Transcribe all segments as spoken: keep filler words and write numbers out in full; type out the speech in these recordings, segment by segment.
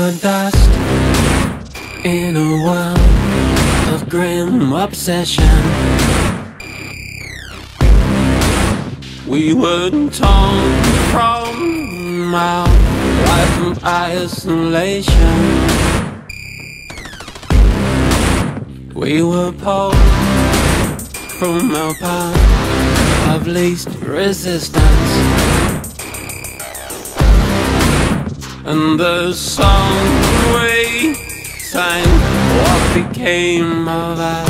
were dust in a world of grim obsession. We were torn from our life of isolation. We were pulled from our path of least resistance, and the song we sang, what became of us?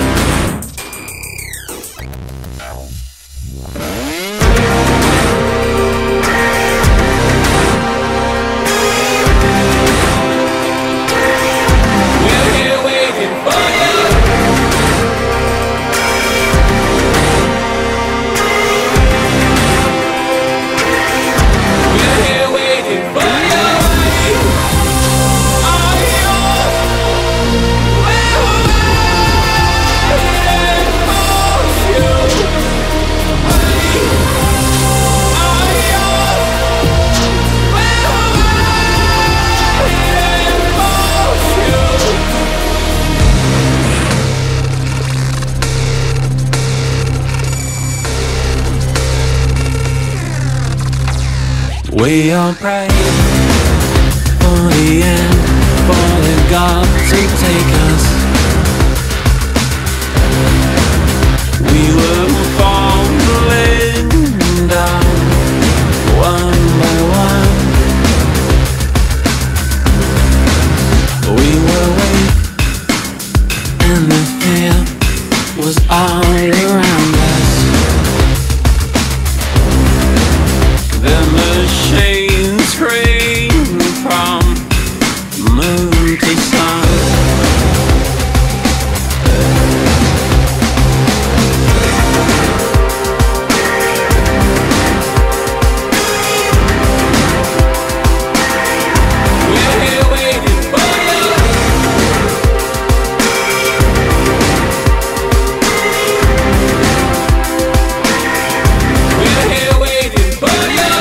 We all pray for the end, for the God to take us. We were falling down one by one. We were weak and the fear was all around us. The machines scream from moon to sun. We're here waiting for you. We're here waiting for you.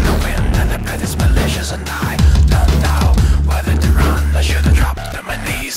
Malicious and I don't know whether to run. I should have dropped to my knees.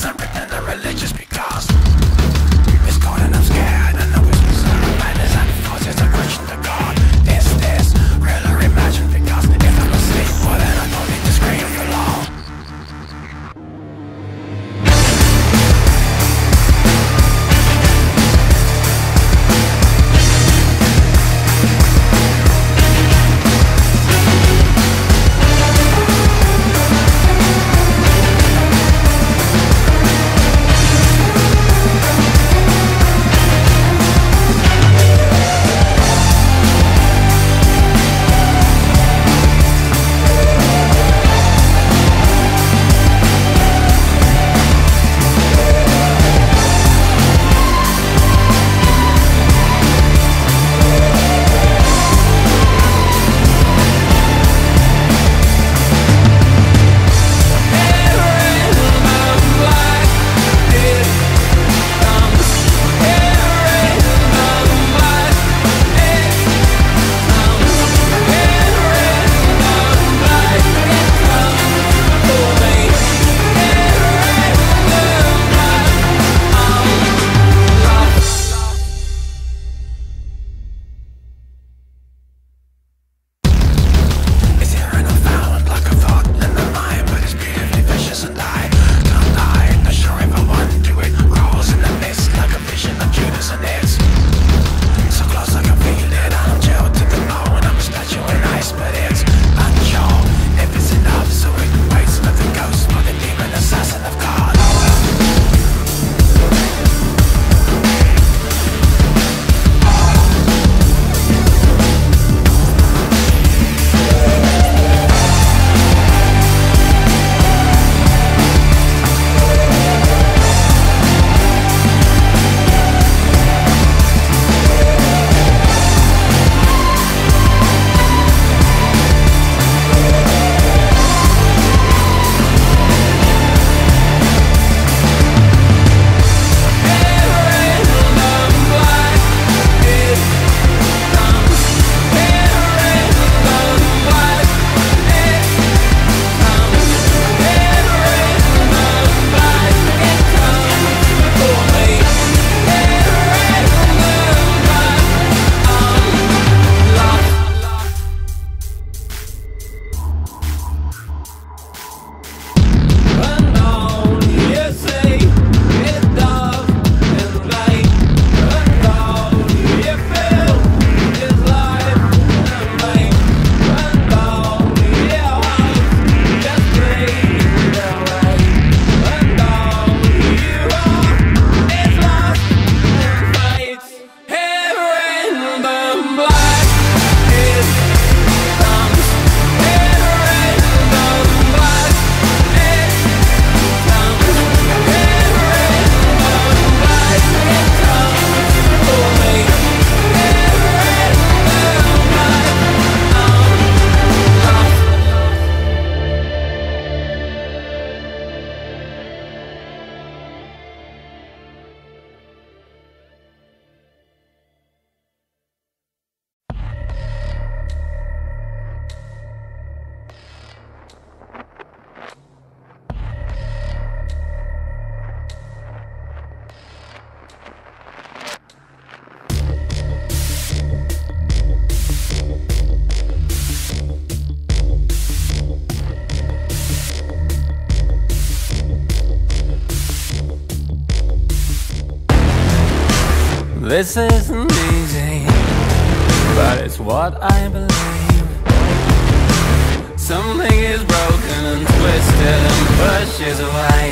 This isn't easy, but it's what I believe. Something is broken and twisted and pushes away.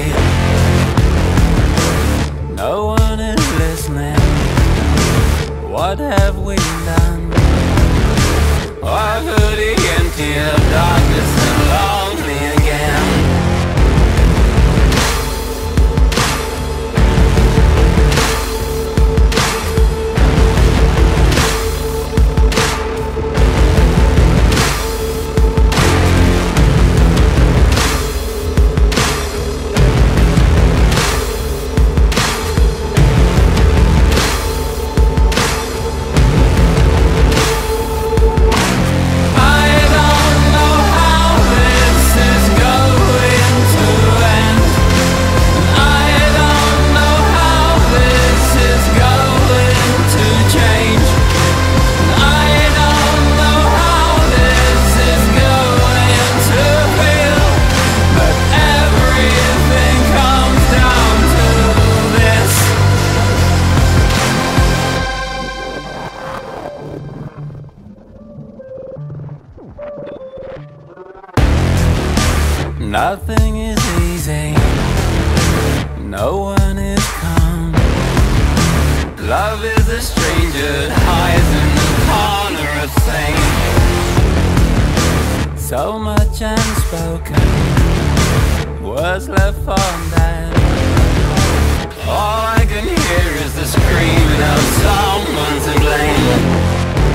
No one is listening. What have we done? Or could he empty of darkness and lonely again? Nothing is easy, no one is calm. Love is a stranger that hides in the corner of things. So much unspoken, words left unsaid. All I can hear is the screaming of someone to blame.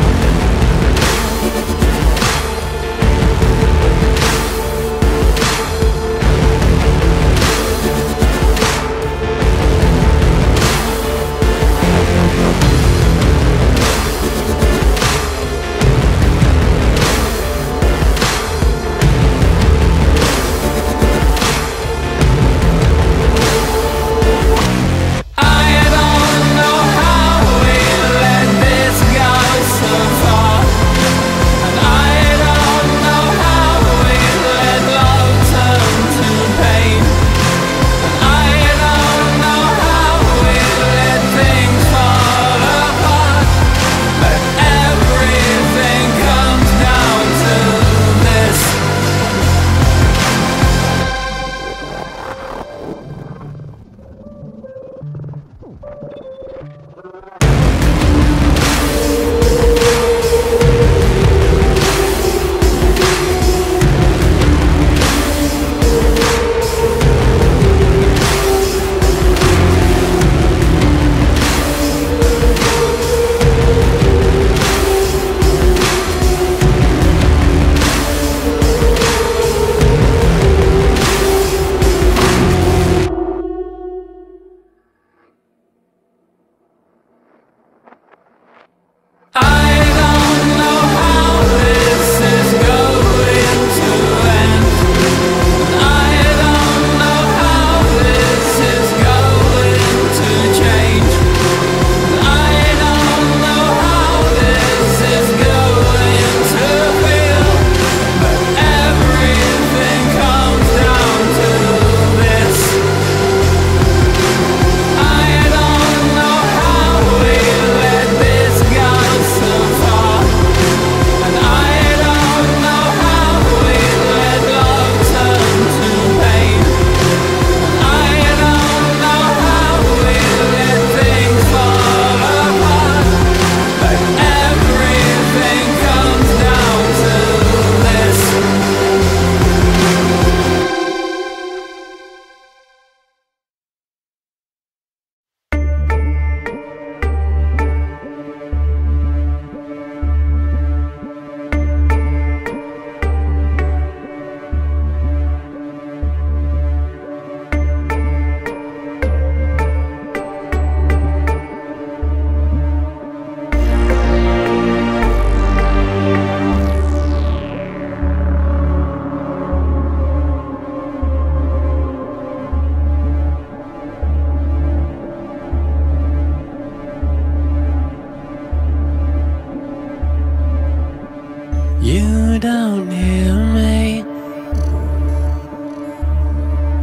You don't hear me.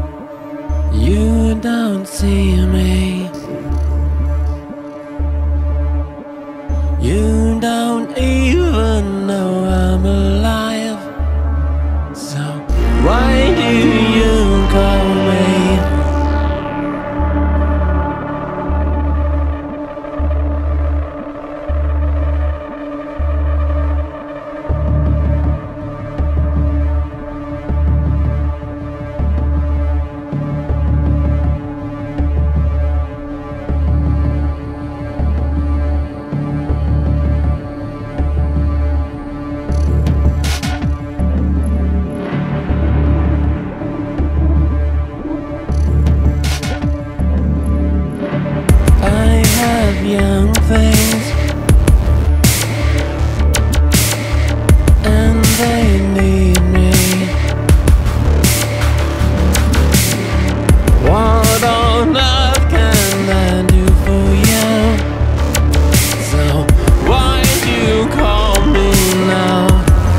You don't see me. young things, and they need me. What on earth can I do for you? So why do you call me now?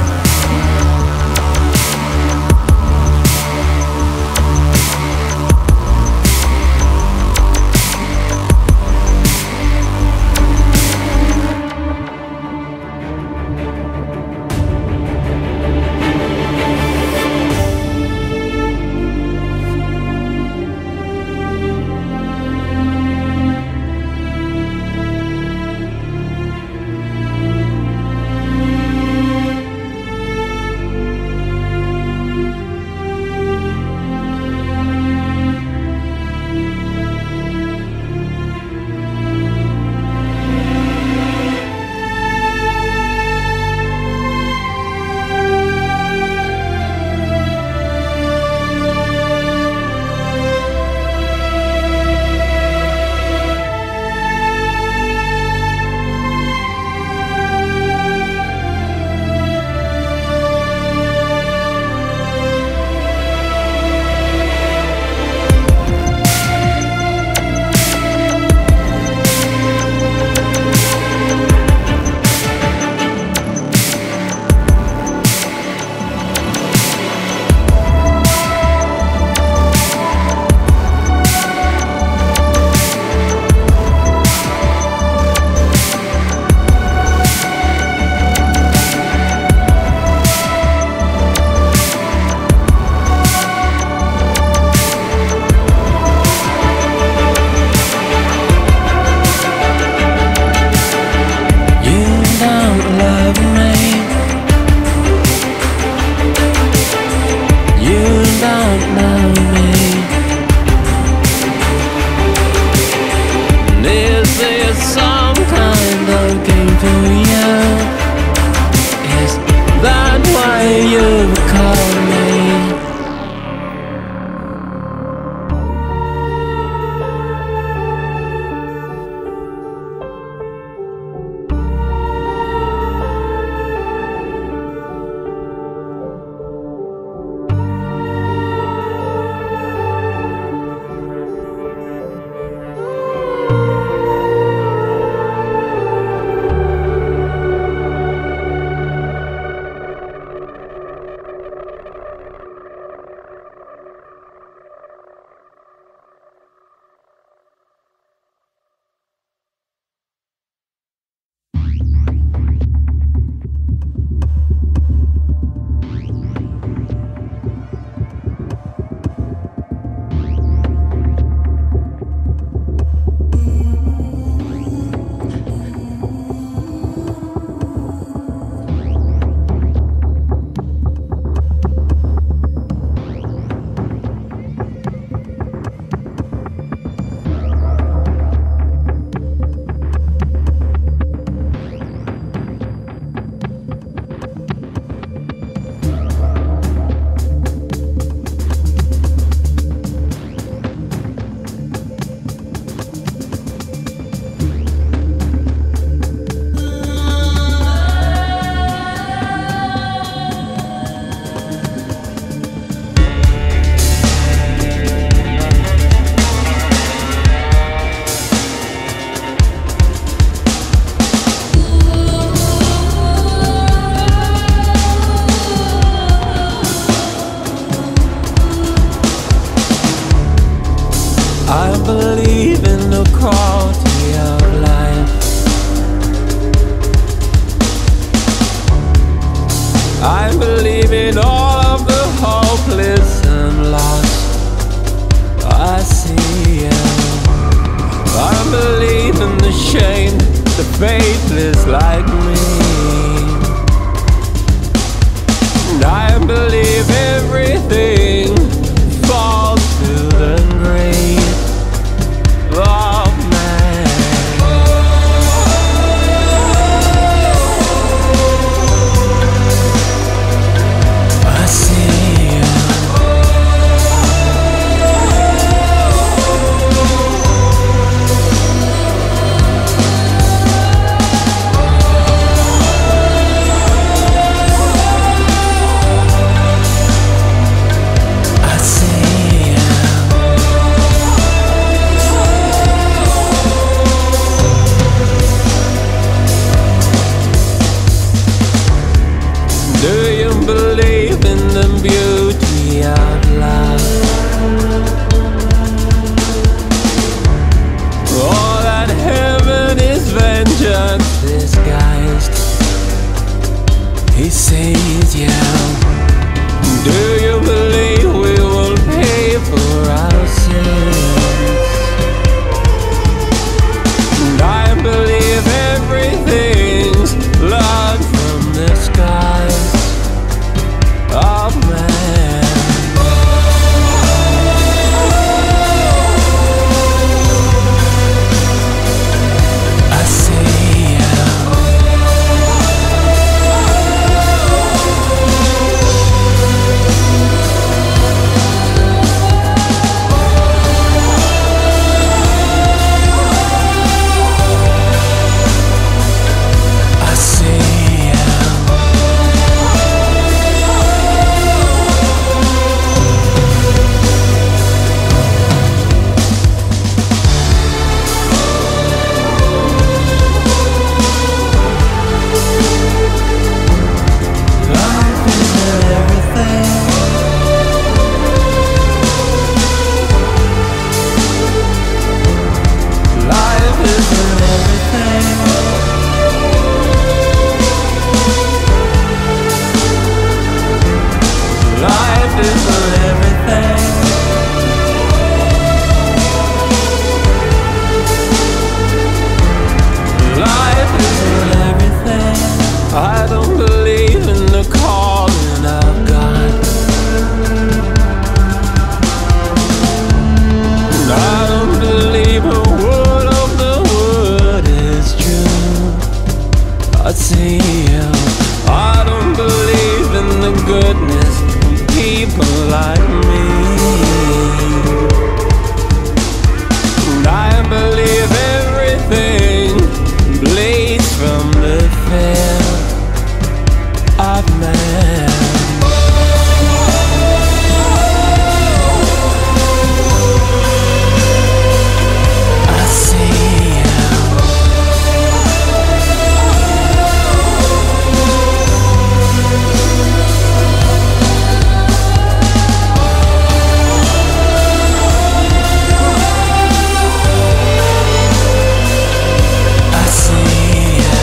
faithless like me. And I believe everything falls to the grave of man. I see you. he says, yeah. Do you believe we will pay for our sins? And I believe everything's blood from the skies of man. I see you. I don't believe in the calling of God. And I don't believe a word of the word is true. I see you. I don't believe in the goodness of people like me. And I believe everything bleeds from the fear of man. I see you. I see you.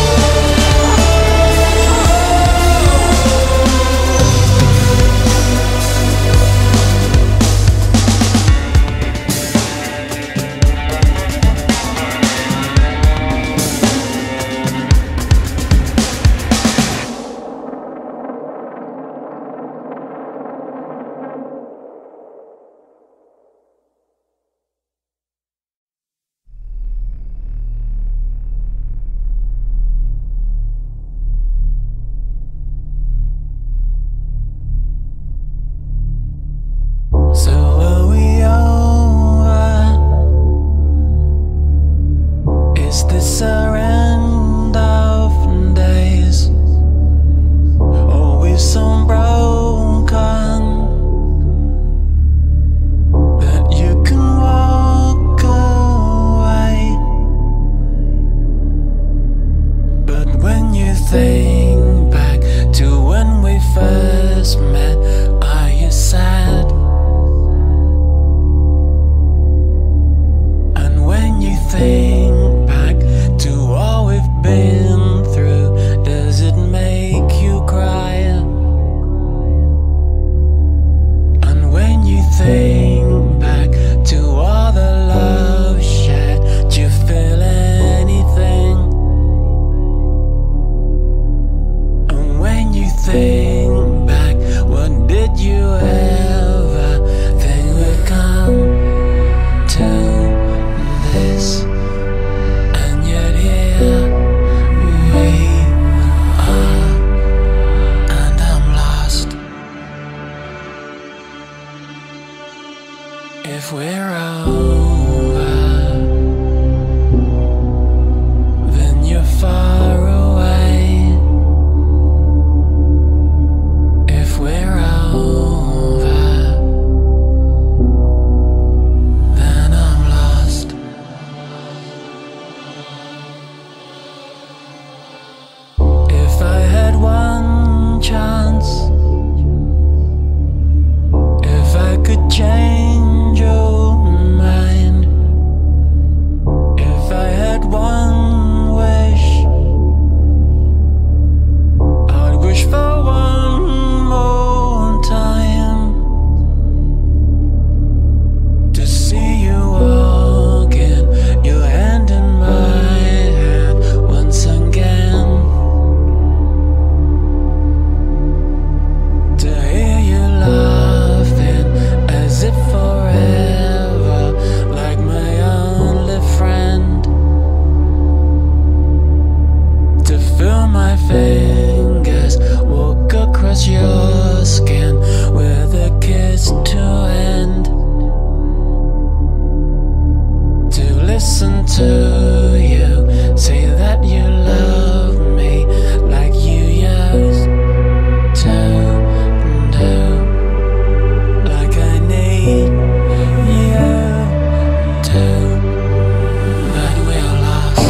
So are we over? Is this our end of days? Are we so broken that you can walk away? But when you think back to when we first met, are you sad? Think back to all we've been through, does it make you cry? And when you think back to all the love shared, do you feel anything? And when you think back, what did you ever think would come to this listen to you say that you love me like you used to do, like I need you to, but we're lost.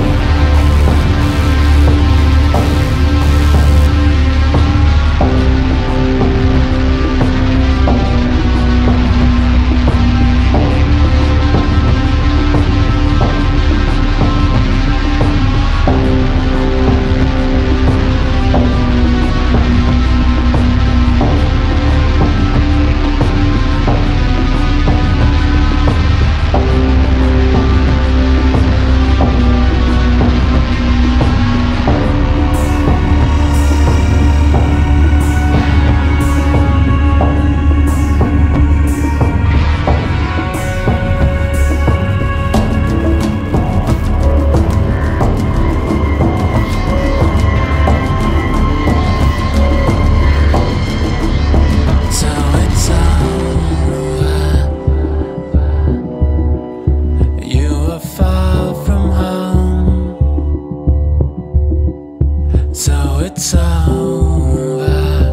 So it's over,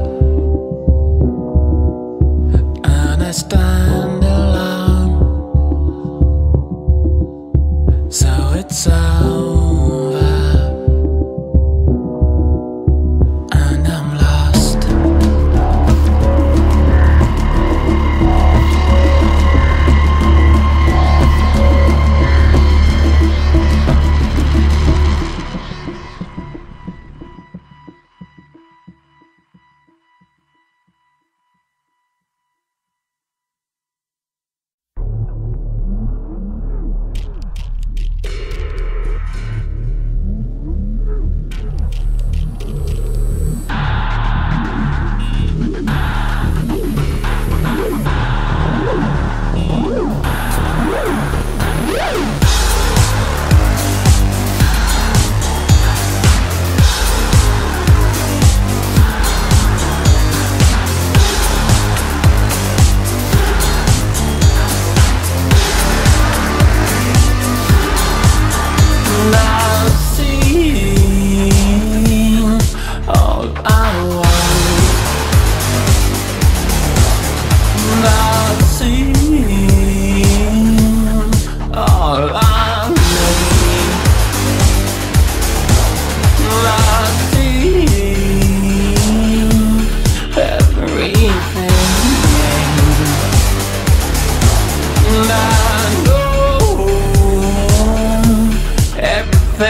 and I stand alone. So it's over, and I'm lost. Everything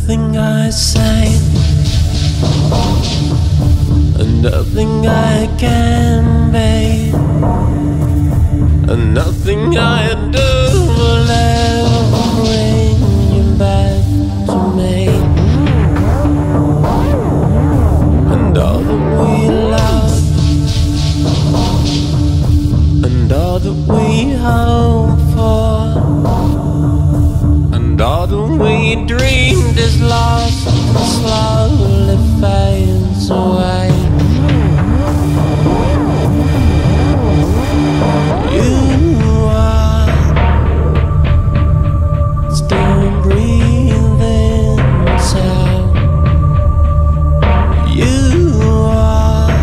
nothing I say, and nothing I can be, and nothing I do will ever bring you back to me. And all that we love, and all that we hope for, and all that we dreamed is lost and slowly fades away. You are still breathing sound. You are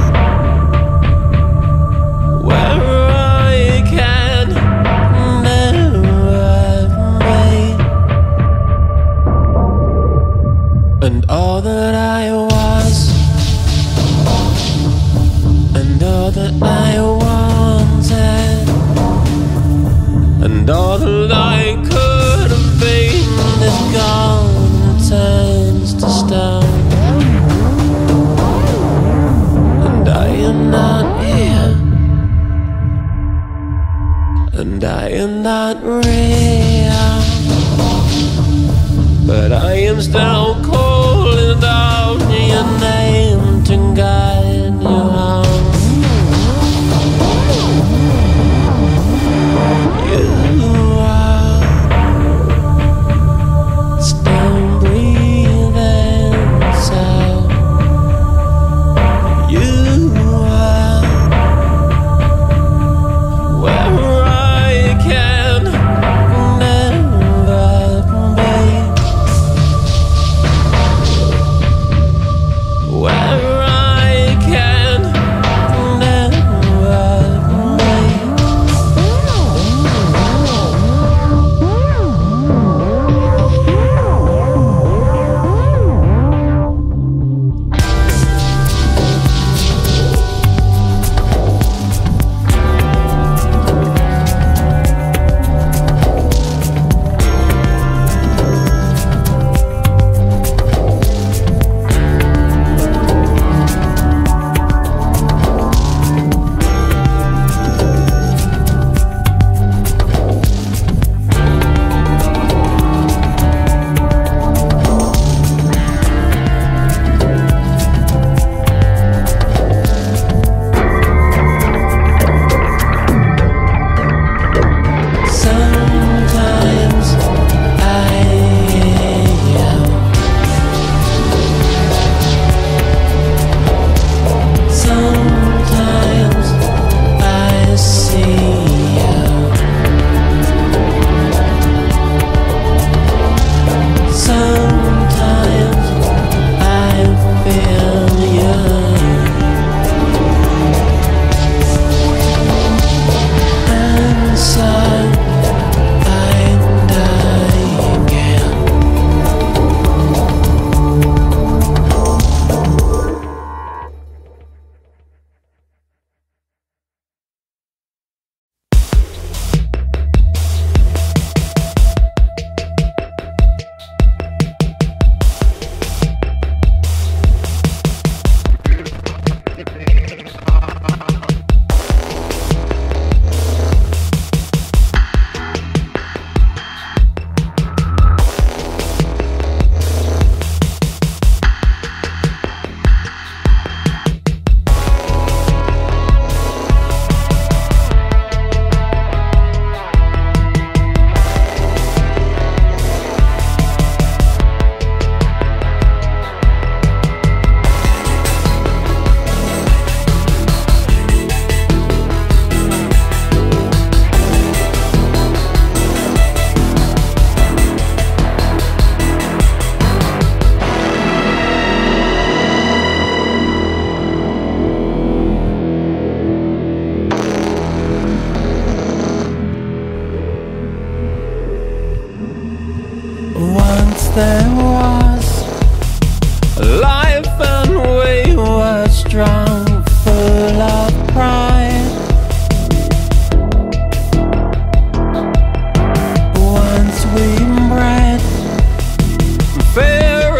where I can never be. And all that I was, and all that I wanted, and all that I could have been is gone and turns to stone. And I am not here, and I am not real, but I am still calling out your name to guide you home. You are still breathing sound. You are where I can never be, where I can never be. Sometimes I am, sometimes I see you, sometimes I feel you, and so I die again. Once there was life and we were strong, full of pride. Once we bred fear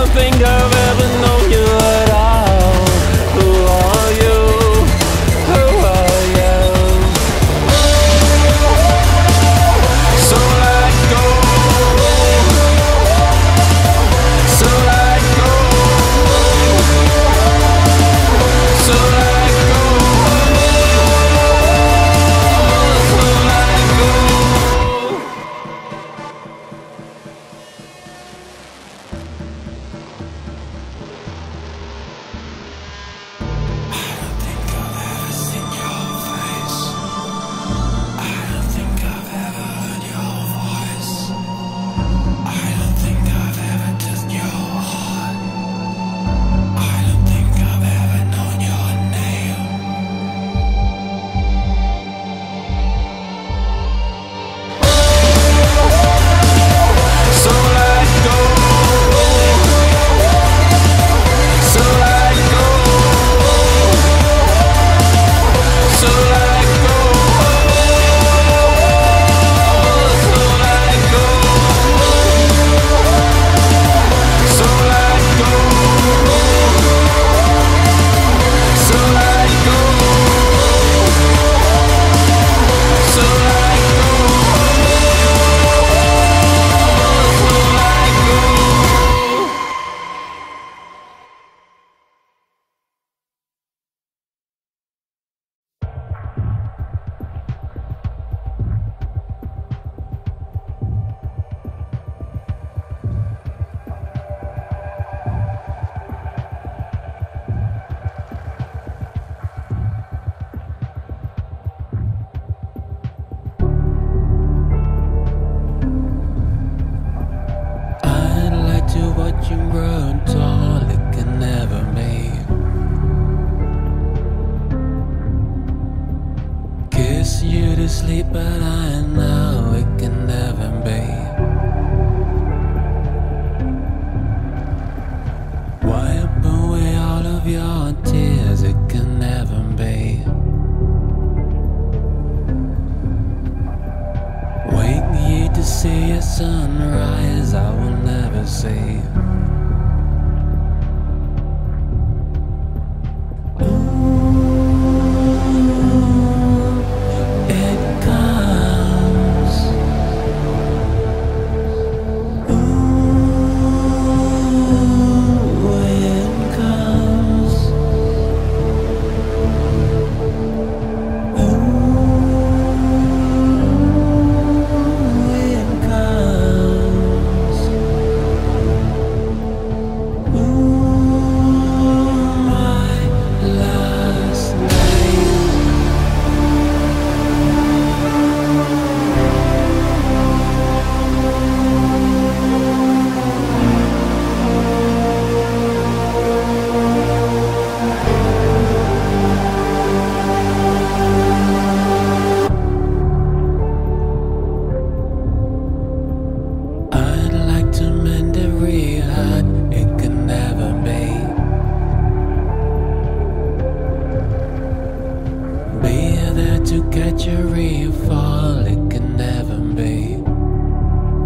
think I've ever known you at all. Who are you? Who are you? So let go. So let go. So let go. So let go. You grow tall, it can never be. Kiss you to sleep, but I know it can never be. Wipe away all of your tears, it can never be. Wake you to see a sunrise I will never see.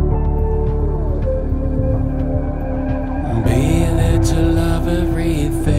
Everything